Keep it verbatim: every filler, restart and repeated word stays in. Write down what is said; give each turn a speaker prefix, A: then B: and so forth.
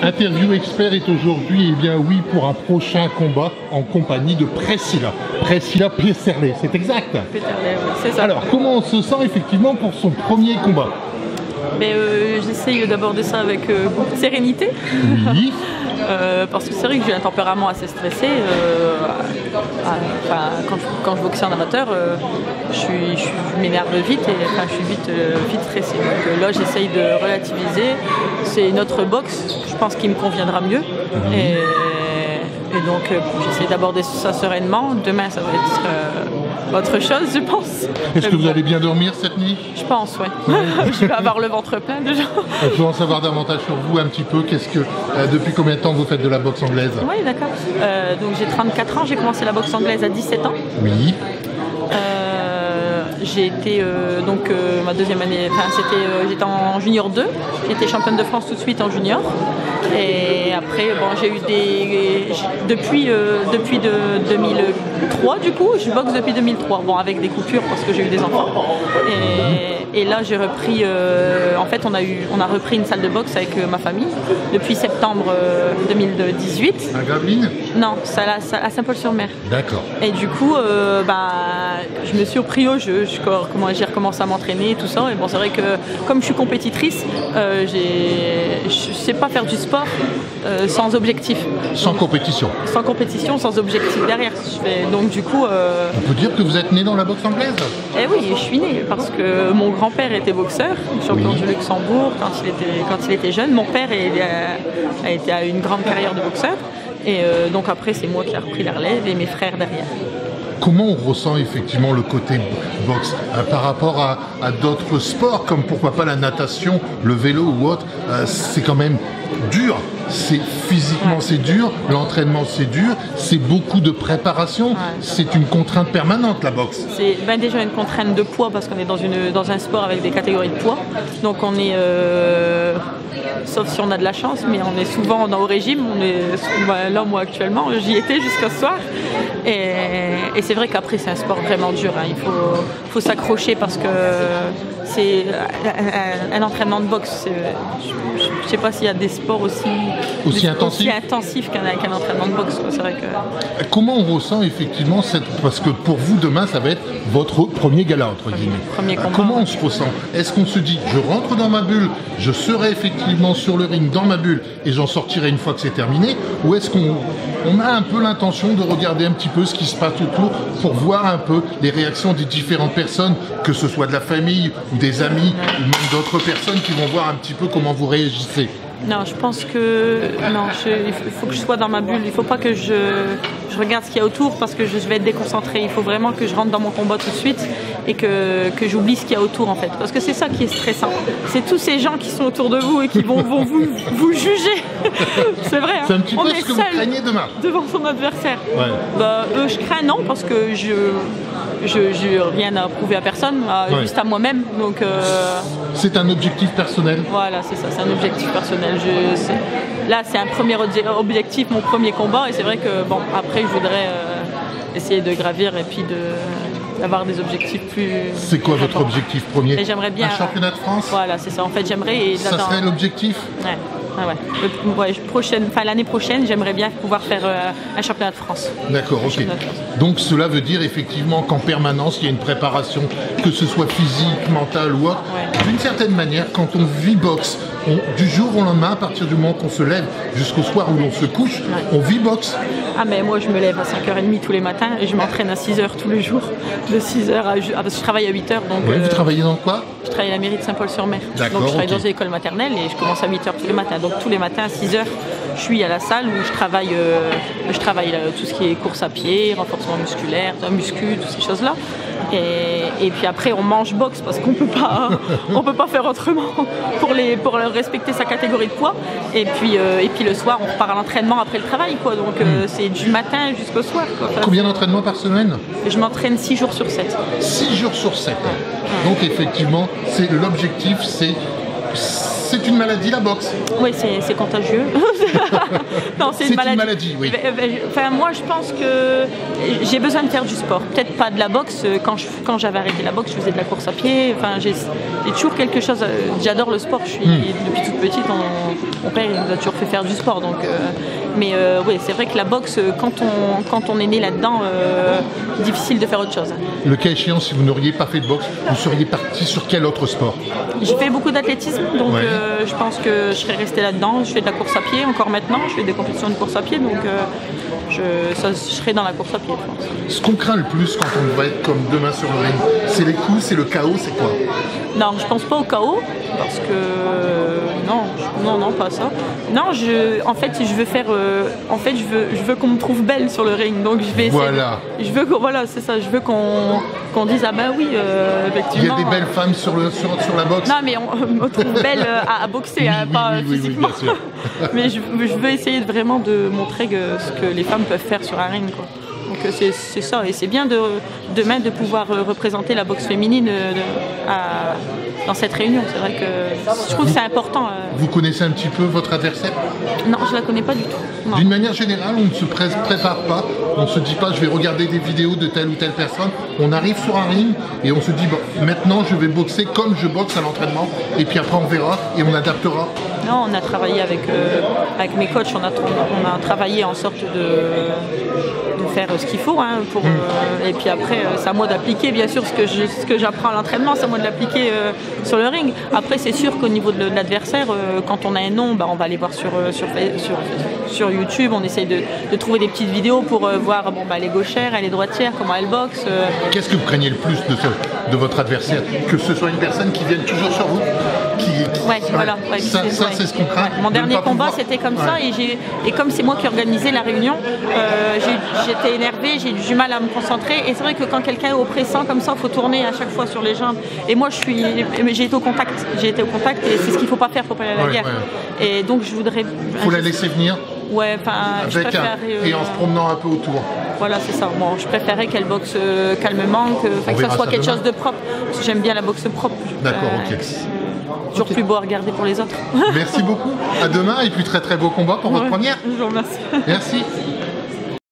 A: Interview Expert est aujourd'hui, eh bien oui, pour un prochain combat en compagnie de Priscilla. Priscilla Peterle, c'est exact?
B: Peterle, oui, c'est ça.
A: Alors, comment on se sent effectivement pour son premier combat?
B: Mais euh, j'essaye d'aborder ça avec euh, beaucoup de sérénité.
A: Oui.
B: euh, parce que c'est vrai que j'ai un tempérament assez stressé. Euh, à, enfin, quand, je, quand je boxe en amateur, euh, je, suis, je, je m'énerve vite et enfin, je suis vite, euh, vite stressé. Donc euh, là, j'essaye de relativiser. C'est notre boxe, je pense, qui me conviendra mieux. Mmh. Et, et donc, euh, j'essaie d'aborder ça sereinement. Demain, ça va être euh, autre chose, je pense.
A: Est-ce que vous allez bien dormir cette nuit?
B: Je pense, oui. Ouais. Je vais avoir le ventre plein déjà.
A: Je veux en savoir davantage sur vous un petit peu. Qu'est-ce que, euh, depuis combien de temps vous faites de la boxe anglaise?
B: Oui, d'accord. Euh, donc j'ai trente-quatre ans, j'ai commencé la boxe anglaise à dix-sept ans.
A: Oui.
B: Euh, j'ai été, euh, donc euh, ma deuxième année, enfin c'était, euh, j'étais en junior deux. J'ai été championne de France tout de suite en junior. Et après, bon, j'ai eu des... Depuis, euh, depuis de deux mille trois, du coup, je boxe depuis deux mille trois. Bon, avec des coupures parce que j'ai eu des enfants. Et, et là, j'ai repris... Euh, en fait, on a, eu, on a repris une salle de boxe avec euh, ma famille depuis septembre euh, deux mille dix-huit.
A: À Gravelines?
B: Non, ça, à, à Saint-Paul-sur-Mer.
A: D'accord.
B: Et du coup, euh, bah, je me suis repris au jeu. Je, comment, j'ai recommencé à m'entraîner et tout ça. Et bon, c'est vrai que comme je suis compétitrice, euh, j'ai, je ne sais pas faire du sport euh, sans objectif.
A: Sans donc, compétition.
B: Sans compétition, sans objectif derrière. Je fais, donc du coup... Euh...
A: On peut dire que vous êtes né dans la boxe anglaise?
B: Eh oui, je suis née parce que mon grand-père était boxeur, champion oui. du Luxembourg quand il, était, quand il était jeune. Mon père a, a été à une grande carrière de boxeur. Et euh, donc après, c'est moi qui ai repris la relève et mes frères derrière.
A: Comment on ressent effectivement le côté boxe euh, par rapport à, à d'autres sports comme pourquoi pas la natation, le vélo ou autre? euh, C'est quand même dur, c'est physiquement ouais. c'est dur, l'entraînement c'est dur, c'est beaucoup de préparation, ouais. c'est une contrainte permanente la boxe.
B: C'est ben déjà une contrainte de poids parce qu'on est dans, une, dans un sport avec des catégories de poids, donc on est... Euh... sauf si on a de la chance, mais on est souvent dans au régime. On est, là, moi, actuellement, j'y étais jusqu'au soir. Et, et c'est vrai qu'après, c'est un sport vraiment dur. Hein. Il faut, faut s'accrocher parce que c'est un, un entraînement de boxe. Je ne sais pas s'il y a des sports aussi,
A: aussi
B: des,
A: intensifs
B: aussi intensif qu'un, qu'un entraînement de boxe. C'est vrai que...
A: Comment on ressent effectivement cette... Parce que pour vous, demain, ça va être votre premier gala, entre guillemets.
B: Premier combat.
A: Comment on se ressent? Est-ce qu'on se dit, je rentre dans ma bulle, je serai effectivement sur le ring, dans ma bulle, et j'en sortirai une fois que c'est terminé? Ou est-ce qu'on on a un peu l'intention de regarder un petit peu ce qui se passe autour pour voir un peu les réactions des différentes personnes, que ce soit de la famille ou des amis, ou même d'autres personnes qui vont voir un petit peu comment vous réagissez?
B: Non, je pense que non, je, il faut que je sois dans ma bulle. Il ne faut pas que je, je regarde ce qu'il y a autour parce que je vais être déconcentrée. Il faut vraiment que je rentre dans mon combat tout de suite et que, que j'oublie ce qu'il y a autour en fait. Parce que c'est ça qui est stressant. C'est tous ces gens qui sont autour de vous et qui vont, vont vous, vous juger. C'est vrai. Hein.
A: C'est un petit
B: On
A: peu
B: est
A: ce que vous craignez demain.
B: Devant son adversaire.
A: Ouais.
B: Bah, euh, je crains non parce que je je n'ai rien à prouver à personne, à, ouais. juste à moi-même. Donc euh...
A: c'est un objectif personnel.
B: Voilà, c'est ça, c'est un objectif personnel. Je, c'est... Là, c'est un premier objectif, mon premier combat, et c'est vrai que bon, après, je voudrais euh, essayer de gravir et puis de d'avoir des objectifs plus.
A: C'est quoi votre important. objectif premier?
B: Et j'aimerais bien
A: un championnat de France.
B: Voilà, c'est ça. En fait, j'aimerais. Et
A: ça
B: là,
A: serait
B: dans...
A: l'objectif.
B: Ouais. Ah ouais. Le, ouais, prochaine, enfin, l'année prochaine, j'aimerais bien pouvoir faire euh, un championnat de France.
A: D'accord, ok. Donc cela veut dire effectivement qu'en permanence, il y a une préparation, que ce soit physique, mentale ou autre. Ouais. D'une certaine manière, quand on vit boxe, on, du jour au lendemain, à partir du moment qu'on se lève jusqu'au soir où l'on se couche, ouais. on vit boxe.
B: Ah mais moi je me lève à cinq heures trente tous les matins et je m'entraîne à six heures tous les jours. De six heures à... Ah, parce que je travaille à huit heures. Donc,
A: ouais,
B: euh,
A: vous travaillez dans quoi?
B: Je travaille à la mairie de Saint-Paul-sur-Mer.
A: D'accord,
B: donc je travaille
A: okay.
B: dans une école maternelle et je commence à huit heures tous les matins. Donc tous les matins à six heures, je suis à la salle où je travaille, euh, je travaille euh, tout ce qui est course à pied, renforcement musculaire, muscu, toutes ces choses-là. Et, et puis après on mange boxe parce qu'on peut pas, on peut pas faire autrement pour, les, pour respecter sa catégorie de poids. Et puis, euh, et puis le soir on repart à l'entraînement après le travail, quoi. Donc euh, c'est du matin jusqu'au soir, quoi. Enfin,
A: combien d'entraînements par semaine?
B: Je m'entraîne six jours sur sept.
A: six jours sur sept. Ouais. Donc effectivement, c'est l'objectif, c'est c'est une maladie, la boxe.
B: Oui, c'est contagieux. Non, c'est une,
A: une maladie, oui.
B: Enfin, moi, je pense que j'ai besoin de faire du sport. Peut-être pas de la boxe. Quand je, quand j'avais arrêté la boxe, je faisais de la course à pied. Enfin, j'ai toujours quelque chose. J'adore le sport. Je suis mmh. depuis toute petite. On, mon père il nous a toujours fait faire du sport. Donc, euh, mais euh, oui, c'est vrai que la boxe, quand on, quand on est né là-dedans, euh, difficile de faire autre chose.
A: Le cas échéant, si vous n'auriez pas fait de boxe, vous seriez parti sur quel autre sport?
B: J'ai fait beaucoup d'athlétisme, donc ouais. euh, je pense que je serais restée là-dedans. Je fais de la course à pied encore maintenant. Je fais des compétitions de course à pied, donc euh, je, ça, je serai dans la course à pied, je pense.
A: Ce qu'on craint le plus quand on va être comme demain sur le ring, c'est les coups, c'est le chaos, c'est quoi?
B: Non, je pense pas au chaos, parce que non, je, non, non, pas ça. Non, je, en fait, je veux faire, euh, en fait, je veux, je veux qu'on me trouve belle sur le ring, donc je vais essayer.
A: Voilà.
B: De, je veux, voilà, c'est ça. Je veux qu'on qu'on dise ah ben oui, euh, effectivement.
A: Il y a des belles femmes sur le sur, sur la boxe.
B: Non, mais on me trouve belle à, à boxer,
A: oui,
B: hein,
A: oui,
B: pas
A: oui, oui,
B: physiquement.
A: Oui, bien sûr.
B: Mais je, je veux essayer de vraiment de montrer que, ce que les femmes peuvent faire sur un ring, quoi. Donc c'est ça, et c'est bien de, demain de pouvoir représenter la boxe féminine de, à, dans cette réunion. C'est vrai que je trouve que c'est important.
A: Vous connaissez un petit peu votre adversaire?
B: Non, je la connais pas du tout.
A: D'une manière générale, on ne se pré prépare pas, on ne se dit pas je vais regarder des vidéos de telle ou telle personne. On arrive sur un ring et on se dit bon, maintenant je vais boxer comme je boxe à l'entraînement, et puis après on verra et on adaptera.
B: Non, on a travaillé avec, euh, avec mes coachs, on a, on a travaillé en sorte de, de faire ce qu'il faut. Hein, pour, euh, et puis après, euh, c'est à moi d'appliquer, bien sûr, ce que je, ce que j'apprends à l'entraînement, c'est à moi de l'appliquer euh, sur le ring. Après, c'est sûr qu'au niveau de l'adversaire, euh, quand on a un nom, bah, on va aller voir sur, sur, sur, sur YouTube, on essaye de, de trouver des petites vidéos pour euh, voir, bon, bah, elle est gauchère, elle est droitière, comment elle boxe. Euh.
A: Qu'est-ce que vous craignez le plus de, ce, de votre adversaire? Que ce soit une personne qui vienne toujours sur vous qui, qui,
B: ouais, voilà, ouais,
A: ça, ça
B: ouais.
A: c'est ce qu'on craint.
B: Ouais. Mon dernier combat, pouvoir... c'était comme ouais. ça, et, et comme c'est moi qui organisais la réunion, euh, j'étais énervée, j'ai du mal à me concentrer, et c'est vrai que quand quelqu'un est oppressant comme ça, il faut tourner à chaque fois sur les jambes. Et moi, je suis, j'ai été au contact, j'ai été au contact, et c'est ce qu'il ne faut pas faire, il ne faut pas aller à la ouais, guerre. Ouais. Et donc, je voudrais...
A: Il faut la laisser venir.
B: Ouais, enfin, je préfère,
A: un, et en se promenant un peu autour.
B: Voilà, c'est ça. Bon, je préférais qu'elle boxe euh, calmement, que, que ça soit ça quelque demain. chose de propre. Parce que j'aime bien la boxe propre.
A: D'accord, euh, ok.
B: Toujours okay. plus beau à regarder pour les autres.
A: Merci beaucoup. À demain et puis très très beau combat pour ouais, votre première.
B: Je vous remercie.
A: Merci.